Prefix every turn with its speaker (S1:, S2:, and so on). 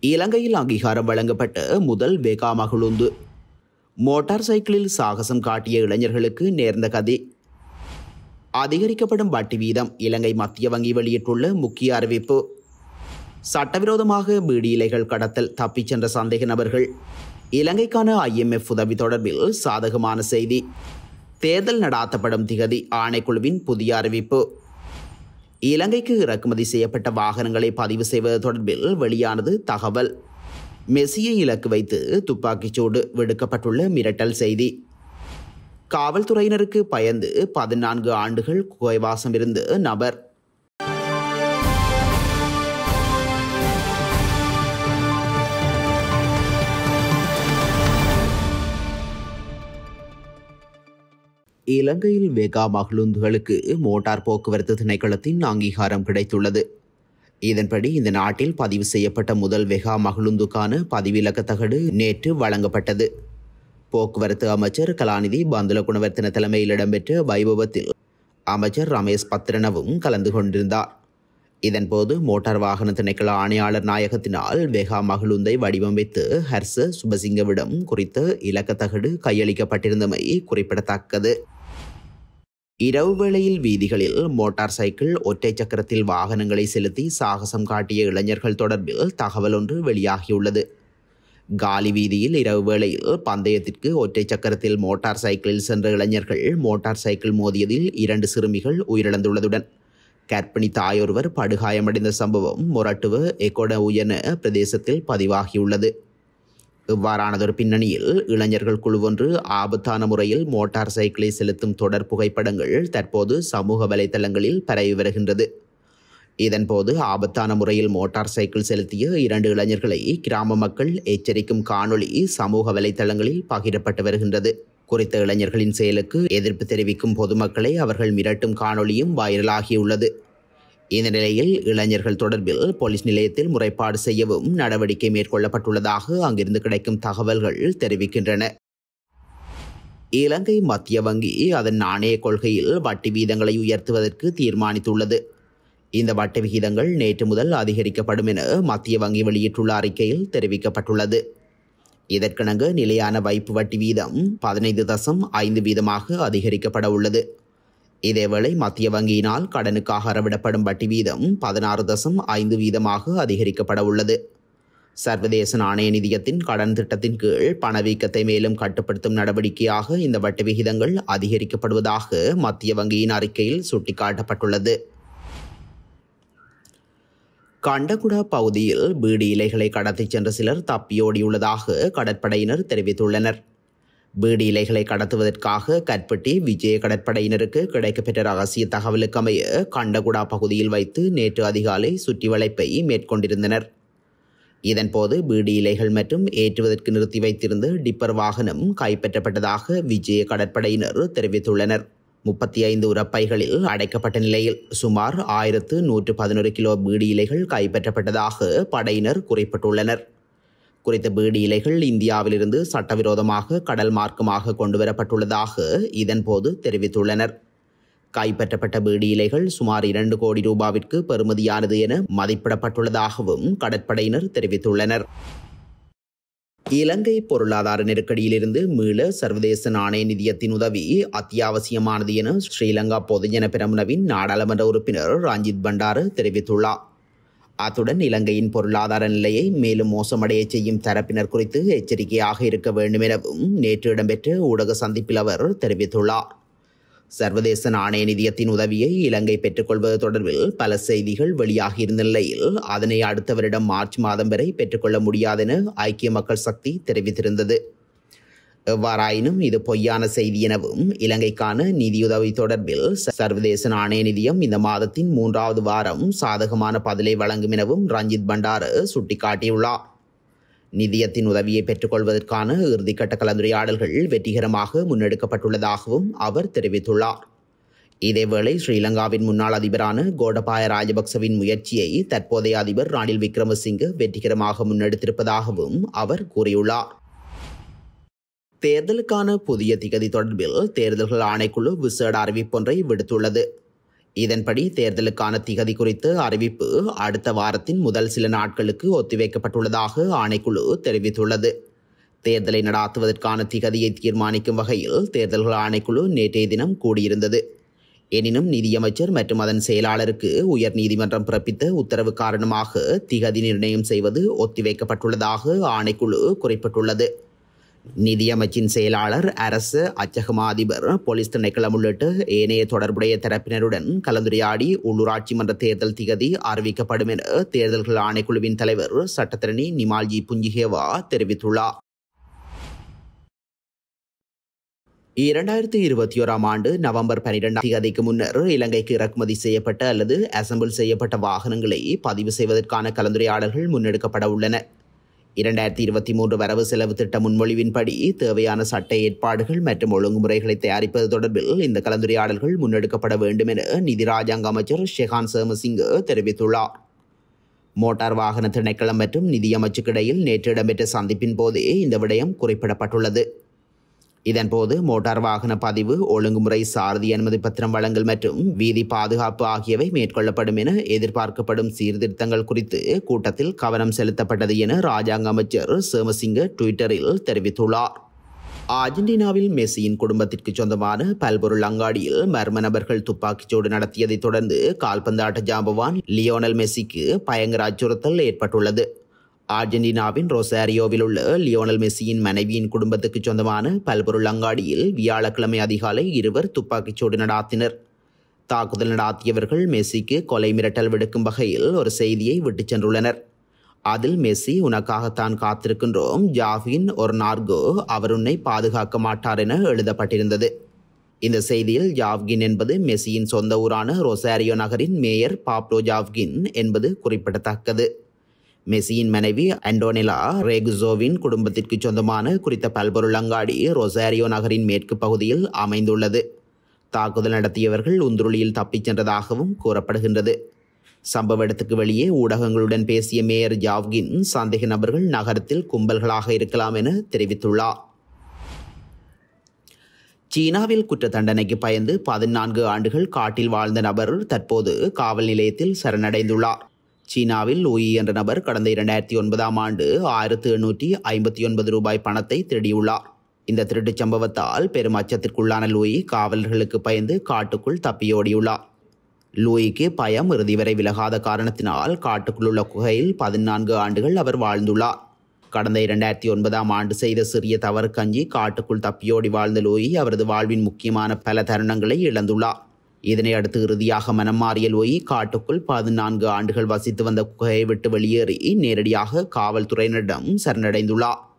S1: இலங்கையில் அங்கீகாரம் வழங்கப்பட்ட முதல் வேகா மகிழுந்து. மோட்டார் சைக்கிளில் சாகசம் காட்டிய இளைஞர்களுக்கு நேர்ந்த கதி. அதிகரிக்கப்படும் வட்டி வீதம் இலங்கை மத்திய வங்கி வெளியிட்டுள்ள முக்கிய அறிவிப்பு. சட்டவிரோதமாக பீடி இலைகள் கடத்தல் தப்பிச் சென்ற சந்தேக நபர்கள். இலங்கைக்கான IMF உதவி தொடர்பில் சாதகமான செய்தி. தேர்தல் நடாத்தப்படும் திகதி ஆணைக்குழுவின் புதிய அறிவிப்பு. இலங்கைக்கு இறக்குமதி செய்யப்பட்ட வாகனங்களை பதிவு செய்வது தொடர்பில் வெளியானது தகவல். மெஸ்ஸியை இலக்கு வைத்து துப்பாக்கிச்சூடு விடுக்கப்பட்டுள்ள மிரட்டல் செய்தி. காவல்துறையினருக்கு பயந்து 14 ஆண்டுகள் குகைவாசம் இருந்த நபர். இலங்கையில் வேகா மகிழுந்துகளுக்கு மோட்டார் போக்குவரத்து திணைக்களத்தின் அங்கீகாரம் கிடைத்துள்ளது. இதன்படி இந்த நாட்டில் பதிவு செய்யப்பட்ட முதல் வேகா மகிழுந்துக்கான பதிவிலக்க தகடு நேற்று வழங்கப்பட்டது. போக்குவரத்து அமைச்சர் கலாநிதி பந்துல குணவர்த்தன தலைமையில் இடம்பெற்ற வைபவத்தில் அமைச்சர் ரமேஷ் பத்ரனவும் கலந்து கொண்டிருந்தார். இதன்போது மோட்டார் வாகன திணைக்கள ஆணையாளர் நாயகத்தினால் வேகா மகிழுந்தை வடிவமைத்து ஹர்ஷ சுபசிங்கவிடம் குறித்த இலக்க தகடு கையளிக்கப்பட்டிருந்தமை குறிப்பிடத்தக்கது. இரவு வேளையில் வீதிகளில் மோட்டார் சைக்கிள் ஒற்றை சக்கரத்தில் வாகனங்களை செலுத்தி சாகசம் காட்டிய இளைஞர்கள் தொடர்பில் தகவல் ஒன்று வெளியாகியுள்ளது. காலி வீதியில் இரவு வேளையில் பந்தயத்திற்கு ஒற்றை சக்கரத்தில் மோட்டார் சைக்கிளில் சென்ற இளைஞர்கள் மோட்டார் சைக்கிள் மோதியதில் 2 சிறுமிகள் உயிரிழந்துள்ளதுடன் கர்ப்பிணி தாயொருவர் படுகாயமடைந்த சம்பவம் மொரட்டுவ எகொட உயன பிரதேசத்தில் பதிவாகியுள்ளது. இவ்வாறானதொரு பின்னணியில் இளைஞர்கள் குழுவொன்று ஆபத்தான முறையில் மோட்டார் சைக்கிளை செலுத்தும் தொடர் புகைப்படங்கள் தற்போது சமூக வலைதளங்களில் பரவி வருகின்றது. இதன்போது ஆபத்தான முறையில் மோட்டார் சைக்கிள் செலுத்திய 2 இளைஞர்களை கிராம மக்கள் எச்சரிக்கும் காணொளி சமூக வலைதளங்களில் பகிரப்பட்டு வருகின்றது. குறித்த இளைஞர்களின் செயலுக்கு எதிர்ப்பு தெரிவிக்கும் பொதுமக்களை அவர்கள் மிரட்டும் காணொளியும் வைரலாகியுள்ளது. இந்த நிலையில் இளைஞர்கள் தொடர்பில் போலீஸ் நிலையத்தில் முறைப்பாடு செய்யவும் நடவடிக்கை மேற்கொள்ளப்பட்டுள்ளதாக அங்கிருந்து கிடைக்கும் தகவல்கள் தெரிவிக்கின்றன. இலங்கை மத்திய வங்கி அதன் நாணய கொள்கையில் வட்டி வீதங்களை உயர்த்துவதற்கு தீர்மானித்துள்ளது. இந்த வட்டி விகிதங்கள் நேற்று முதல் அதிகரிக்கப்படும் என மத்திய வங்கி வெளியிட்டுள்ள அறிக்கையில் தெரிவிக்கப்பட்டுள்ளது. இதற்கிணங்க நிலையான வைப்பு வட்டி வீதம் 15.5% அதிகரிக்கப்பட உள்ளது. இதேவேளை மத்திய வங்கியினால் கடனுக்காக அறவிடப்படும் வட்டி வீதம் 16.5% அதிகரிக்கப்பட உள்ளது. சர்வதேச நாணய நிதியத்தின் கடன் திட்டத்தின் கீழ் பணவீக்கத்தை மேலும் கட்டுப்படுத்தும் நடவடிக்கையாக இந்த வட்டி விகிதங்கள் அதிகரிக்கப்படுவதாக மத்திய வங்கியின் அறிக்கையில் சுட்டிக்காட்டப்பட்டுள்ளது. கண்டகுடா பகுதியில் பீடி இலைகளை கடத்திச் சென்ற சிலர் தப்பியோடியுள்ளதாக கடற்படையினர் தெரிவித்துள்ளனர். பீடி இலைகளை கடத்துவதற்காக கற்பட்டி விஜய கடற்படையினருக்கு கிடைக்கப்பெற்ற ரகசிய தகவலுக்கு அமைய கண்டகுடா பகுதியில் வைத்து நேற்று அதிகாலை சுற்றி வளைப்பை மேற்கொண்டிருந்தனர். இதன்போது பீடி இலைகள் மற்றும் ஏற்றுவதற்கு நிறுத்தி வைத்திருந்த டிப்பர் வாகனம் கைப்பற்றப்பட்டதாக விஜய கடற்படையினர் தெரிவித்துள்ளனர். 35 உரப்பைகளில் அடைக்கப்பட்ட நிலையில் சுமார் 1111 கிலோ பீடி இலைகள் கைப்பற்றப்பட்டதாக படையினர் குறிப்பிட்டுள்ளனர். குறித்த பீடி இலைகள் இந்தியாவிலிருந்து சட்டவிரோதமாக கடல் மார்க்கமாக கொண்டுவரப்பட்டுள்ளதாக இதன்போது தெரிவித்துள்ளனர். கைப்பற்றப்பட்ட பீடி இலைகள் சுமார் 2 கோடி ரூபாவிற்கு பெறுமதியானது என மதிப்பிடப்பட்டுள்ளதாகவும் கடற்படையினர் தெரிவித்துள்ளனர். இலங்கை பொருளாதார நெருக்கடியிலிருந்து மீள சர்வதேச நாணய நிதியத்தின் உதவி அத்தியாவசியமானது என ஸ்ரீலங்கா பொதுஜன பெரமுனவின் நாடாளுமன்ற உறுப்பினர் ரஞ்சித் பண்டார தெரிவித்துள்ளார். அத்துடன் இலங்கையின் பொருளாதார நிலையை மேலும் மோசமடைய செய்யும் தரப்பினர் குறித்து எச்சரிக்கையாக இருக்க வேண்டும் எனவும் நேற்று இடம்பெற்ற ஊடக சந்திப்பில் அவர் தெரிவித்துள்ளார். சர்வதேச நாணய நிதியத்தின் உதவியை இலங்கை பெற்றுக்கொள்வது தொடர்பில் பல செய்திகள் வெளியாகியிருந்த நிலையில் அதனை அடுத்த வருடம் மார்ச் மாதம் வரை பெற்றுக்கொள்ள முடியாதென ஐக்கிய மக்கள் சக்தி தெரிவித்திருந்தது. எவ்வாறாயினும் இது பொய்யான செய்தி எனவும் இலங்கைக்கான நிதியுதவி தொடர்பில் சர்வதேச நாணய நிதியம் இந்த மாதத்தின் 3வது வாரம் சாதகமான பதிலை வழங்கும் எனவும் ரஞ்சித் பண்டார சுட்டிக்காட்டியுள்ளார். நிதியத்தின் உதவியை பெற்றுக்கொள்வதற்கான இறுதிக்கட்ட கலந்துரையாடல்கள் வெற்றிகரமாக முன்னெடுக்கப்பட்டுள்ளதாகவும் அவர் தெரிவித்துள்ளார். இதேவேளை ஸ்ரீலங்காவின் முன்னாள் அதிபரான கோடபாய ராஜபக்சவின் முயற்சியை தற்போதைய அதிபர் ரணில் விக்ரமசிங்க வெற்றிகரமாக முன்னெடுத்திருப்பதாகவும் அவர் கூறியுள்ளார். தேர்தலுக்கான புதிய திகதி தொடர்பில் தேர்தல்கள் ஆணைக்குழு விசேட அறிவிப்பொன்றை விடுத்துள்ளது. இதன்படி தேர்தலுக்கான திகதி குறித்து அறிவிப்பு அடுத்த வாரத்தின் முதல் சில நாட்களுக்கு ஒத்திவைக்கப்பட்டுள்ளதாக ஆணைக்குழு தெரிவித்துள்ளது. தேர்தலை நடாத்துவதற்கான திகதியை தீர்மானிக்கும் வகையில் தேர்தல்கள் ஆணைக்குழு நேற்றைய தினம் கூடியிருந்தது. எனினும் நிதியமைச்சர் மற்றும் அதன் செயலாளருக்கு உயர் நீதிமன்றம் பிறப்பித்த உத்தரவு காரணமாக திகதி நிர்ணயம் செய்வது ஒத்திவைக்கப்பட்டுள்ளதாக ஆணைக்குழு குறிப்பிட்டுள்ளது. நிதியமைச்சின் செயலாளர், அரசு அச்சகமா அதிபர், போலீஸ் திணைக்களம் உள்ளிட்ட ஏனைய தொடர்புடைய தரப்பினருடன் கலந்துரையாடி உள்ளூராட்சி மன்ற தேர்தல் திகதி அறிவிக்கப்படும் என தேர்தல்கள் ஆணைக்குழுவின் தலைவர் சட்டத்தரணி நிமால்ஜி புஞ்சிகேவா தெரிவித்துள்ளார். 2021 ஆண்டு நவம்பர் 12 தேதிக்கு முன்னர் இலங்கைக்கு இறக்குமதி செய்யப்பட்ட அல்லது அசெம்பிள் செய்யப்பட்ட வாகனங்களை பதிவு செய்வதற்கான கலந்துரையாடல்கள் முன்னெடுக்கப்பட உள்ளன. 2023 வரவு செலவு திட்ட முன்மொழிவின்படி தேவையான சட்ட ஏற்பாடுகள் மற்றும் ஒழுங்குமுறைகளை தயாரிப்பது தொடர்பில் இந்த கலந்துரையாடல்கள் முன்னெடுக்கப்பட வேண்டும் என நிதி ராஜாங்க அமைச்சர் ஷெஹான் சேமசிங்க தெரிவித்துள்ளார். மோட்டார் வாகன திணைக்களம் மற்றும் நிதியமைச்சுக்கு இடையில் நேற்று இடம்பெற்ற சந்திப்பின் போதே இந்த விடயம் குறிப்பிடப்பட்டுள்ளது. இதன்போது மோட்டார் வாகன பதிவு, ஒழுங்குமுறை, சாரதி அனுமதி பத்திரம் வழங்கல் மற்றும் வீதி பாதுகாப்பு ஆகியவை மேற்கொள்ளப்படும் என எதிர்பார்க்கப்படும் சீர்திருத்தங்கள் குறித்து கூட்டத்தில் கவனம் செலுத்தப்பட்டது என ராஜாங்க அமைச்சர் சேமசிங்க ட்விட்டரில் தெரிவித்துள்ளார். அர்ஜென்டினாவில் மெஸ்ஸியின் குடும்பத்திற்கு சொந்தமான பல்பொருள் அங்காடியில் மர்ம நபர்கள் துப்பாக்கிச்சூடு நடத்தியதைத் தொடர்ந்து கால்பந்தாட்ட ஜாம்பவான் லியோனல் மெஸ்ஸிக்கு பயங்கர அச்சுறுத்தல் ஏற்பட்டுள்ளது. அர்ஜென்டினாவின் ரொசாரியோவில் உள்ள லியோனல் மெஸ்ஸியின் மனைவியின் குடும்பத்துக்கு சொந்தமான பல்பொருள் அங்காடியில் வியாழக்கிழமை அதிகாலை இருவர் துப்பாக்கிச்சூடு நடாத்தினர். தாக்குதல் நடாத்தியவர்கள் மெஸ்ஸிக்கு கொலை மிரட்டல் விடுக்கும் வகையில் ஒரு செய்தியை விட்டுச் சென்றுள்ளனர். அதில் மெஸ்ஸி, உனக்காகத்தான் காத்திருக்கின்றோம், ஜாவின் ஒரு நார்கோ, அவர் உன்னை பாதுகாக்க மாட்டார் என எழுதப்பட்டிருந்தது. இந்த செய்தியில் ஜாவ்கின் என்பது மெஸ்ஸியின் சொந்த ஊரான ரொசாரியோ நகரின் மேயர் பாப்லோ ஜாவ்கின் என்பது குறிப்பிடத்தக்கது. மெஸ்ஸியின் மனைவி அண்டோனெலா ரேகுசோவின் குடும்பத்திற்கு சொந்தமான குறித்த பல்பொருள் அங்காடி ரொசாரியோ நகரின் மேற்கு பகுதியில் அமைந்துள்ளது. தாக்குதல் நடத்தியவர்கள் உந்துருளியில் தப்பிச் சென்றதாகவும் கூறப்படுகின்றது. சம்பவ இடத்துக்கு வெளியே ஊடகங்களுடன் பேசிய மேயர் ஜாவ்கின் சந்தேக நபர்கள் நகரத்தில் கும்பல்களாக இருக்கலாம் என தெரிவித்துள்ளார். சீனாவில் குற்ற தண்டனைக்கு பயந்து 14 ஆண்டுகள் காட்டில் வாழ்ந்த நபர் தற்போது காவல் நிலையத்தில் சரணடைந்துள்ளார். சீனாவில் லூயி என்ற நபர் கடந்த 2009 ஆண்டு 1759 ரூபாய் பணத்தை திருடியுள்ளார். இந்த திருட்டுச் சம்பவத்தால் பெரும் அச்சத்திற்குள்ளான லூயி காவலர்களுக்கு பயந்து காட்டுக்குள் தப்பியோடியுள்ளார். லூயிக்கு பயம் இறுதி வரை விலகாத காரணத்தினால் காட்டுக்குள் உள்ள குகையில் 14 ஆண்டுகள் அவர் வாழ்ந்துள்ளார். கடந்த 2009 ஆண்டு செய்த சிறிய தவறு கஞ்சி காட்டுக்குள் தப்பியோடி வாழ்ந்த லூயி அவரது வாழ்வின் முக்கியமான பல தருணங்களை இழந்துள்ளார். இதனை அடுத்து இறுதியாக மனம் மாறிய லூயி காட்டுக்குள் 14 ஆண்டுகள் வசித்து வந்த குகையை விட்டு வெளியேறி நேரடியாக காவல்துறையினரிடம் சரணடைந்துள்ளார்.